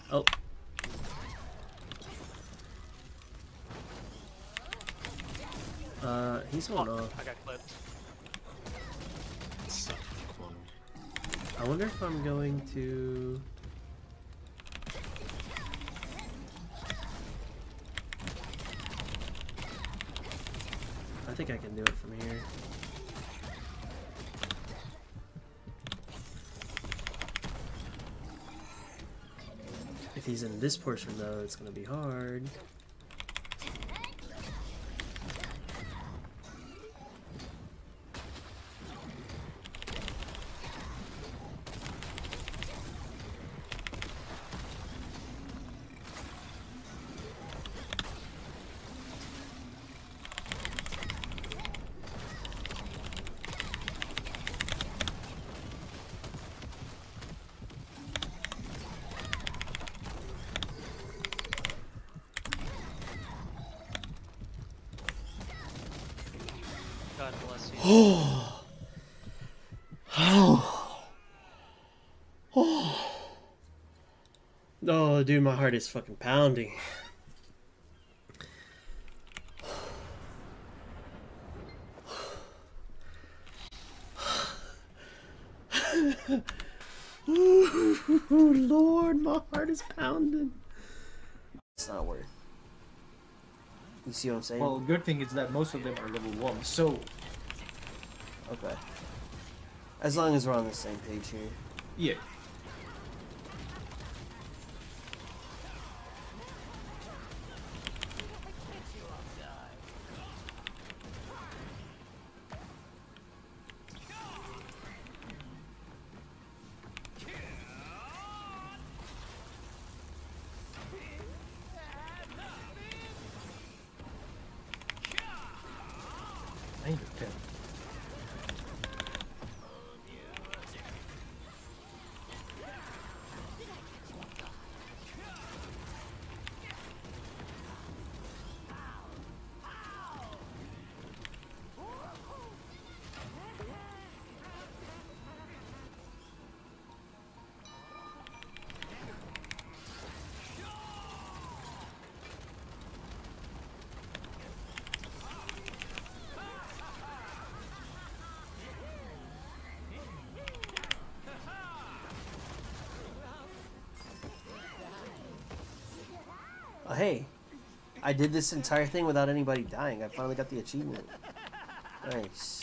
Oh. He's going off. I got clipped. I wonder if I'm going to... I think I can do it from here. If he's in this portion though, it's gonna be hard. God bless you. Oh, dude, my heart is fucking pounding. Lord, my heart is pounding. It's not worth. You see what I'm saying? Well, good thing is that most of them are level 1, so... Okay. As long as we're on the same page here. Yeah. I need a pen. Hey, I did this entire thing without anybody dying. I finally got the achievement. Nice.